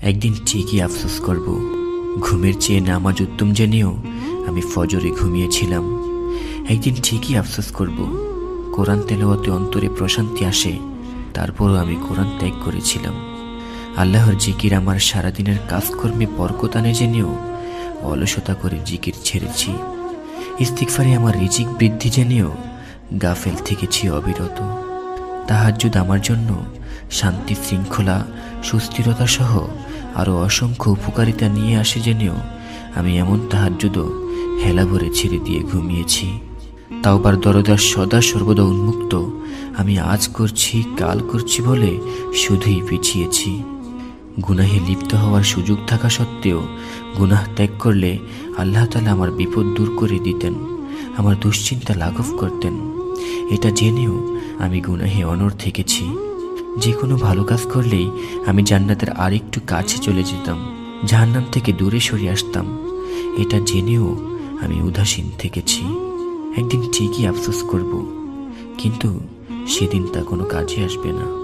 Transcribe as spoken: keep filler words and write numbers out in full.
একদিন ঠিকই আফসোস করব। ঘুমের চেয়ে নামাজ উত্তম জেনেও আমি ফজরে ঘুমিয়েছিলাম। একদিন ঠিকই আফসোস করব। কোরআন তেলাওয়াতে অন্তরে প্রশান্তি আসে, তারপরও আমি কোরআন ত্যাগ করেছিলাম। আল্লাহর জিকির আমার সারাদিনের কাজকর্মে বরকত আনে জেনেও অলসতা করে জিকির ছেড়েছি। ইস্তিগফারে আমার রিজিক বৃদ্ধি জেনেও গাফেল থেকেছি অবিরত। তাহাজ্জুদ আমার জন্য শান্তি, শৃঙ্খলা, সুস্থিরতা সহ আরও অসংখ্য উপকারিতা নিয়ে আসে জেনেও আমি এমন তাহাজ্জুদও হেলা ভরে ছেড়ে দিয়ে ঘুমিয়েছি। তাওবার দরজা সদা সর্বদা উন্মুক্ত, আমি আজ করছি কাল করছি বলে শুধুই পিছিয়েছি। গুনাহে লিপ্ত হওয়ার সুযোগ থাকা সত্ত্বেও গুনাহ ত্যাগ করলে আল্লাহ তাআলা আমার বিপদ দূর করে দিতেন, আমার দুশ্চিন্তা লাঘব করতেন। এটা জেনেও আমি গুনাহে অনড় থেকেছি। যে কোনো ভালো কাজ করলেই আমি জান্নাতের আরেকটু কাছে চলে যেতাম, জাহান্নাম থেকে দূরে সরে আসতাম। এটা জেনেও আমি উদাসীন থেকেছি। একদিন ঠিকই আফসোস করব, কিন্তু সেদিন তা কোনো কাজে আসবে না।